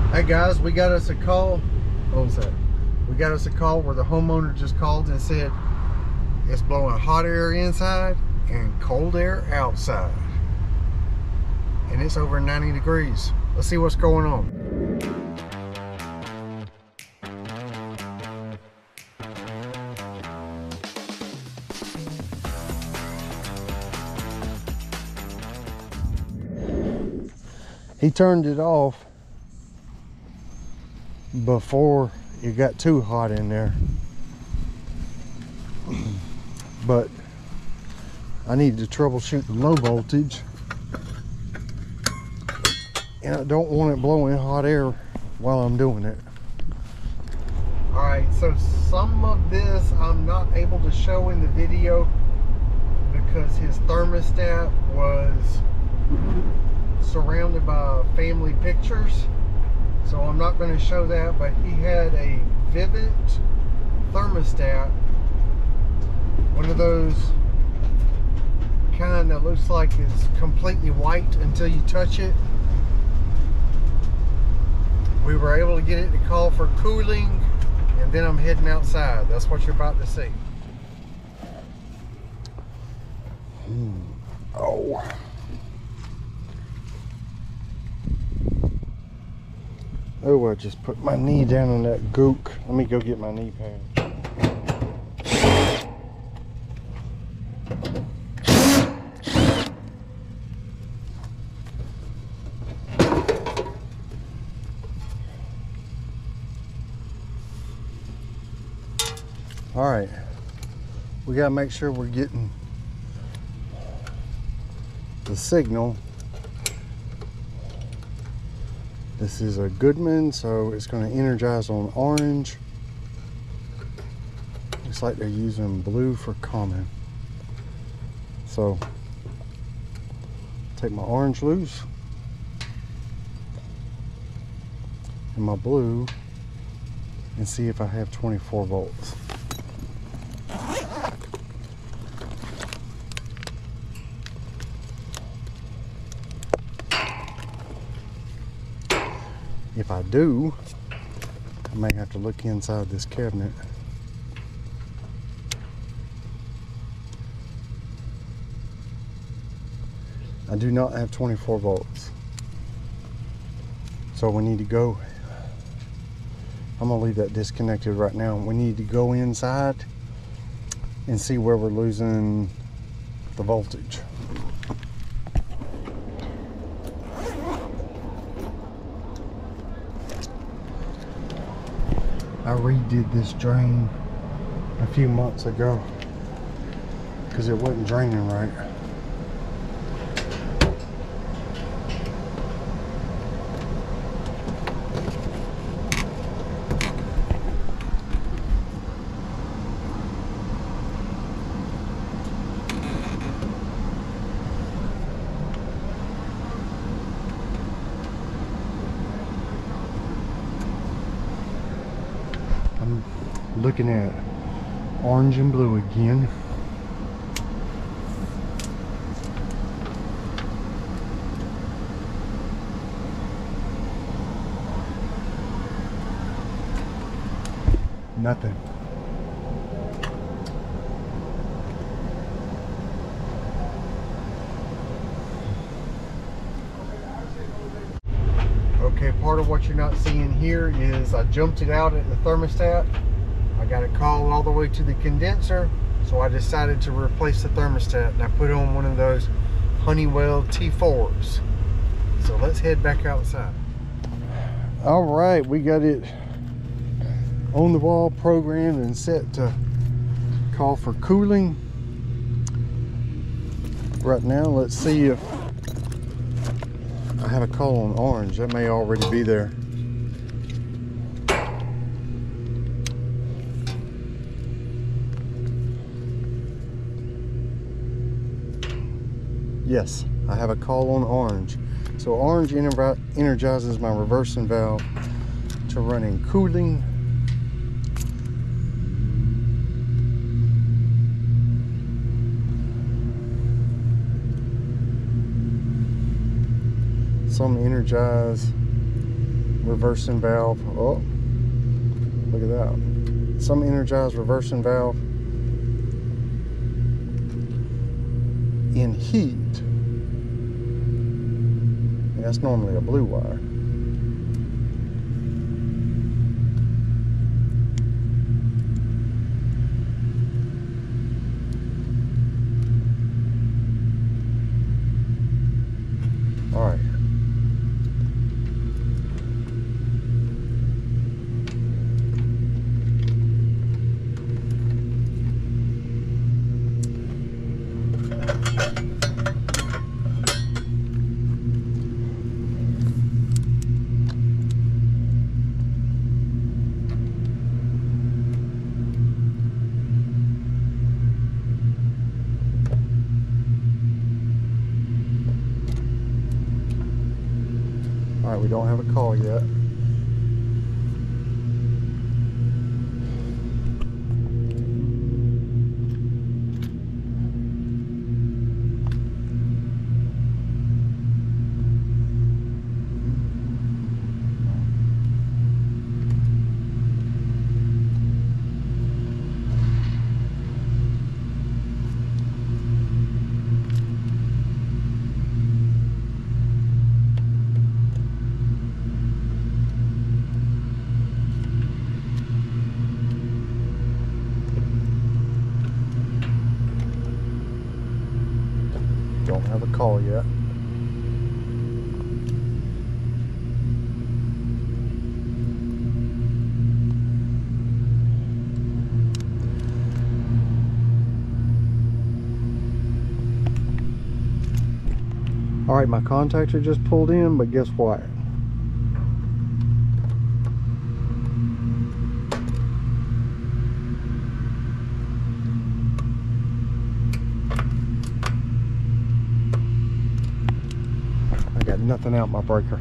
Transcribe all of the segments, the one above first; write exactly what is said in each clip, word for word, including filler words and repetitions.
Hey guys, we got us a call. What was that? We got us a call where the homeowner just called and said it's blowing hot air inside and cold air outside. And it's over ninety degrees. Let's see what's going on. He turned it off before it got too hot in there, but I need to troubleshoot the low voltage, and I don't want it blowing hot air while I'm doing it. All right, so some of this I'm not able to show in the video because his thermostat was surrounded by family pictures. So I'm not going to show that, but he had a Vivint thermostat, one of those kind that looks like it's completely white until you touch it. We were able to get it to call for cooling, and then I'm heading outside. That's what you're about to see. Hmm. Oh. Oh, I just put my knee down on that gook. Let me go get my knee pad. All right, we gotta make sure we're getting the signal. This is a Goodman, so it's going to energize on orange. Looks like they're using blue for common. So, take my orange loose and my blue and see if I have twenty-four volts. If I do, I may have to look inside this cabinet. I do not have twenty-four volts. So we need to go, I'm gonna leave that disconnected right now. We need to go inside and see where we're losing the voltage. I redid this drain a few months ago because it wasn't draining right. Looking at orange and blue again. Nothing. Okay, part of what you're not seeing here is I jumped it out at the thermostat. I got it called all the way to the condenser, so I decided to replace the thermostat, and I put on one of those Honeywell T fours. So let's head back outside. All right, we got it on the wall, programmed and set to call for cooling. Right now, let's see if I have a call on orange. That may already be there. Yes, I have a call on orange. So orange ener energizes my reversing valve to running cooling. Some energize reversing valve. Oh, look at that. Some energized reversing valve in heat. And that's normally a blue wire. All right. All right, we don't have a call yet. Don't have a call yet. All right, my contactor just pulled in, but guess what? I got nothing out my breaker.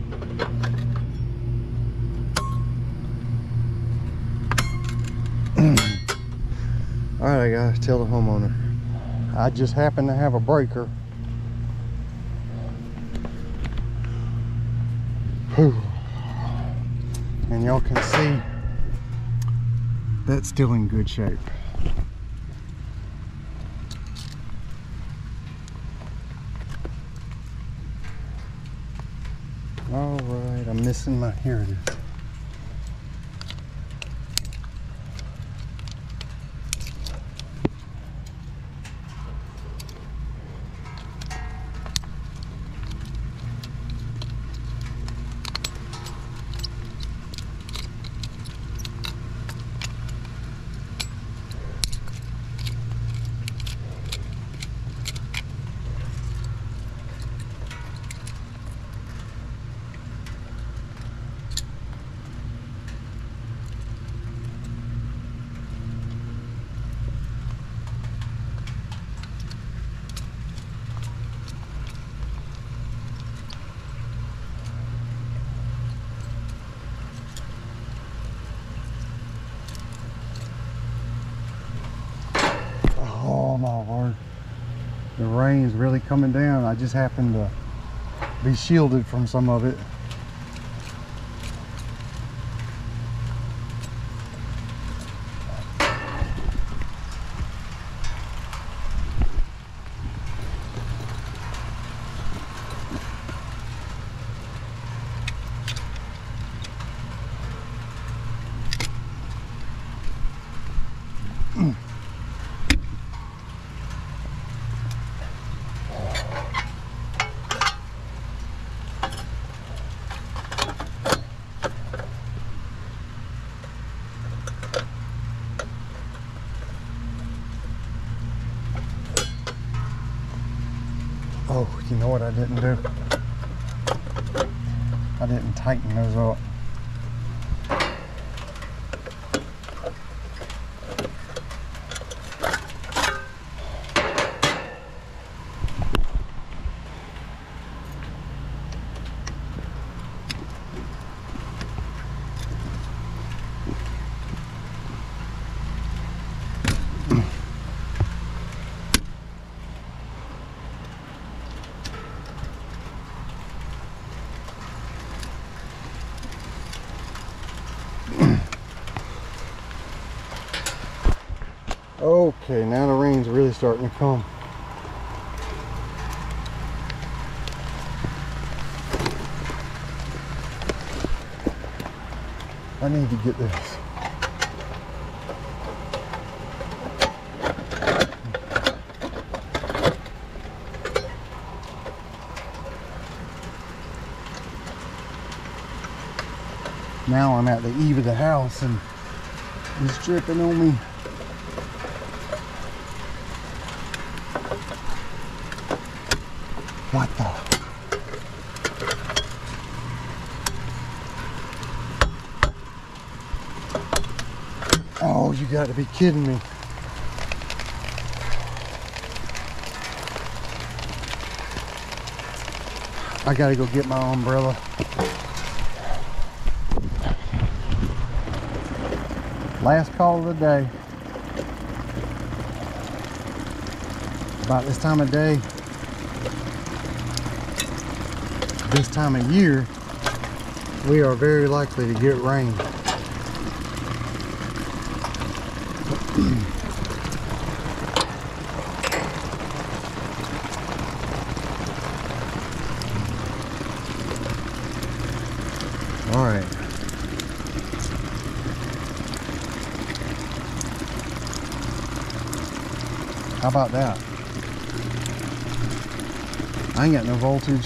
All right, I gotta tell the homeowner. I just happen to have a breaker. Whew. And y'all can see that's still in good shape. All right, I'm missing my, here it is. Oh my word, the rain's really coming down. I just happened to be shielded from some of it. Oh, you know what I didn't do? I didn't tighten those up. Okay, now the rain's really starting to come. I need to get this. Now I'm at the eve of the house and it's dripping on me. What the? Oh, you got to be kidding me. I gotta go get my umbrella. Last call of the day. About this time of day, this time of year, we are very likely to get rain. All right. How about that? I ain't got no voltage.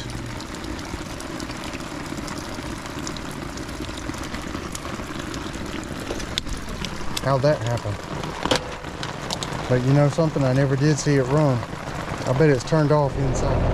How'd that happen? But you know something? I never did see it run. I bet it's turned off inside.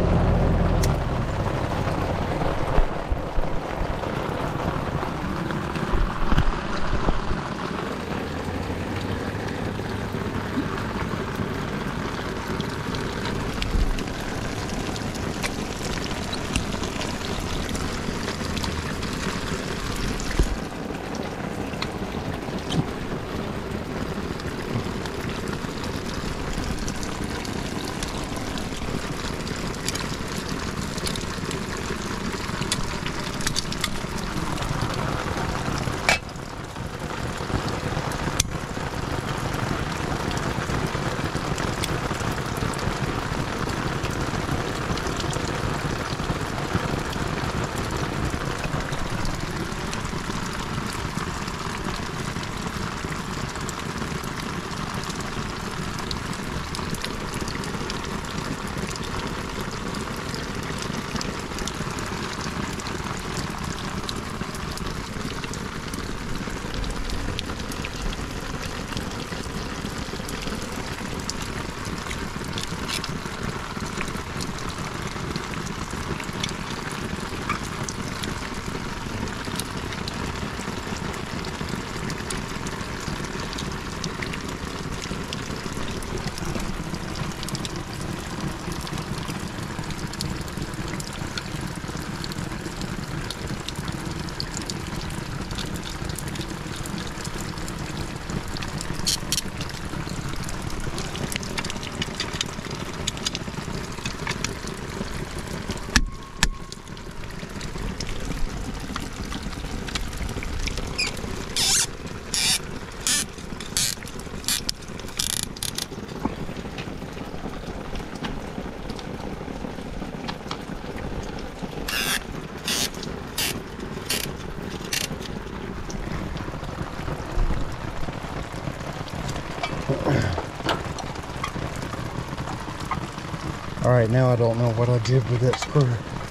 All right, now I don't know what I did with that screw.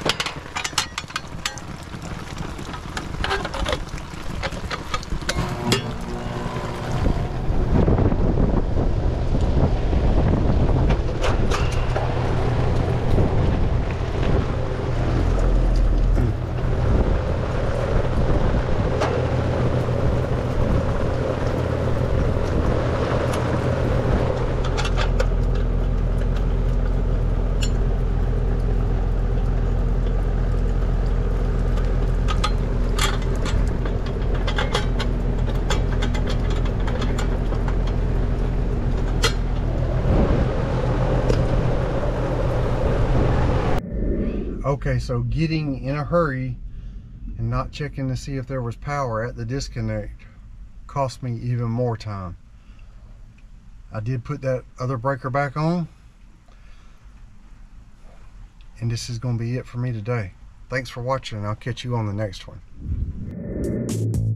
Okay, so getting in a hurry and not checking to see if there was power at the disconnect cost me even more time. I did put that other breaker back on. And this is going to be it for me today. Thanks for watching, and I'll catch you on the next one.